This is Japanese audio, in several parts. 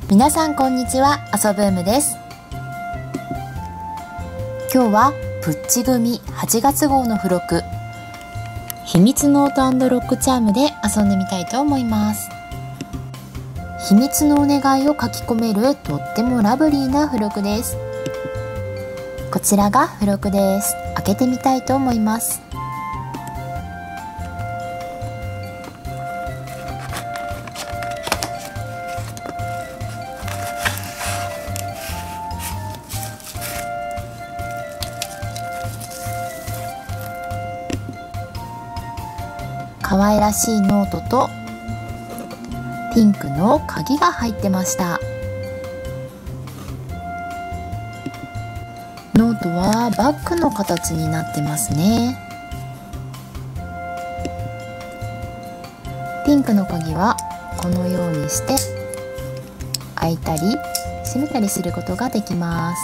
皆さんこんにちは、あそブームです。今日はプッチ組8月号の付録秘密ノート&ロックチャームで遊んでみたいと思います。秘密のお願いを書き込めるとってもラブリーな付録です。こちらが付録です。開けてみたいと思います。可愛らしいノートとピンクの鍵が入ってました。ノートはバッグの形になってますね。ピンクの鍵はこのようにして開いたり閉めたりすることができます。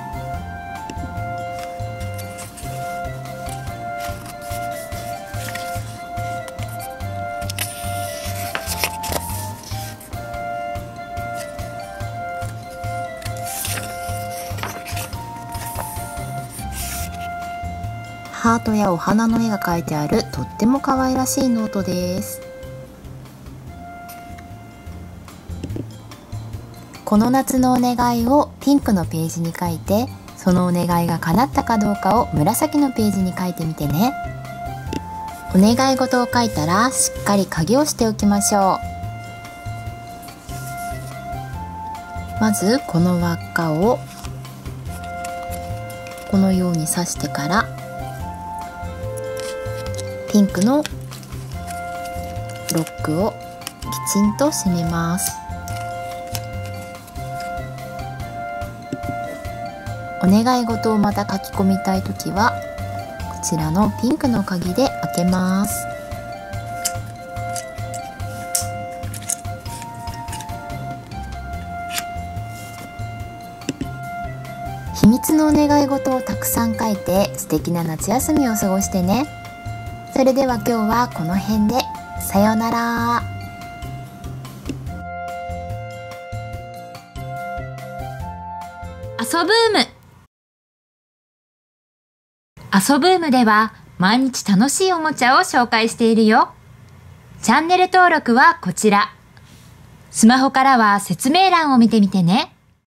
ハートやお花の絵が描いてあるとっても可愛らしいノートです。この夏のお願いをピンクのページに書いて、そのお願いが叶ったかどうかを紫のページに書いてみてね。お願い事を書いたらしっかり鍵をしておきましょう。まずこの輪っかをこのように刺してからピンクのロックをきちんと閉めます。お願い事をまた書き込みたいときはこちらのピンクの鍵で開けます。秘密のお願い事をたくさん書いて素敵な夏休みを過ごしてね。それでは今日はこの辺でさようなら。 あそブーム。あそブームでは毎日楽しいおもちゃを紹介しているよ。チャンネル登録はこちら。スマホからは説明欄を見てみてね。